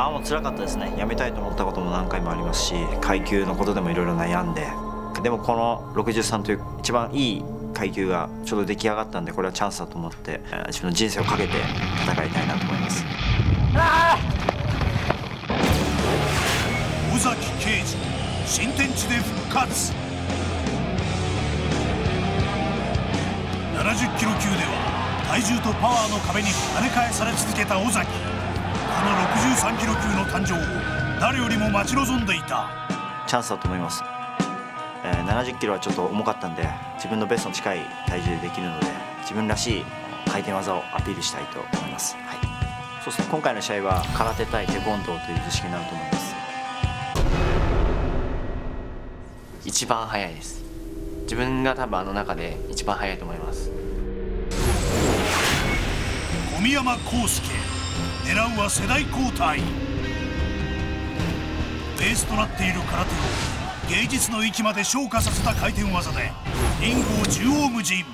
もう辛かったですね。やめたいと思ったことも何回もありますし、階級のことでもいろいろ悩んで、でもこの63という一番いい階級がちょうど出来上がったんで、これはチャンスだと思って自分の人生をかけて戦いたいなと思います。 尾崎圭司、新天地で復活。70キロ級では体重とパワーの壁に跳ね返され続けた尾崎。この63キロ級の誕生を誰よりも待ち望んでいた。 チャンスだと思います。70キロはちょっと重かったんで、自分のベストに近い体重でできるので、自分らしい回転技をアピールしたいと思います。はい、そうですね。今回の試合は空手対テコンドーという図式になると思います。 一番速いです。自分が多分あの中で一番速いと思います。 小宮山康介、狙うは世代交代。ベースとなっている空手を芸術の域まで昇華させた回転技でリングを縦横無尽。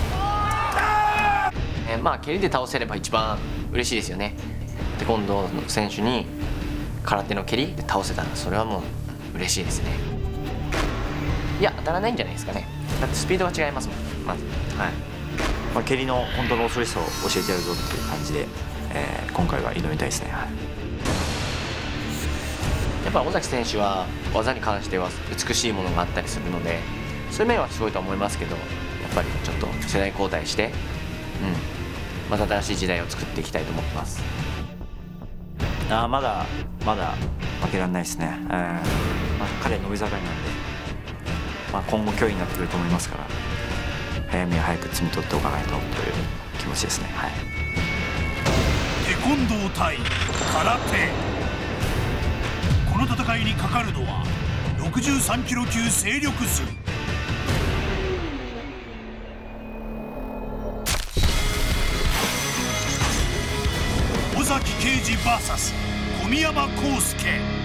まあ蹴りで倒せれば一番嬉しいですよね。テコンドーの選手に空手の蹴りで倒せたら、それはもう嬉しいですね。いや、当たらないんじゃないですかね。だってスピードが違いますもん、まず。はい。 蹴りのコントロール恐ろしさを教えてやるぞっていう感じで、今回は挑みたいですね。はい、 やっぱ尾崎選手は技に関しては美しいものがあったりするので、そういう面はすごいと思いますけど、やっぱりちょっと世代交代して、また新しい時代を作っていきたいと思ってます。 まだ負けられないですね。彼は伸び盛りなんで、今後脅威になってくると思いますから、早めに早く摘み取っておかないとという気持ちですね。はい、 テコンドー対空手、この戦いにかかるのは63キロ級勢力図。尾崎圭司 VS 小宮山康介。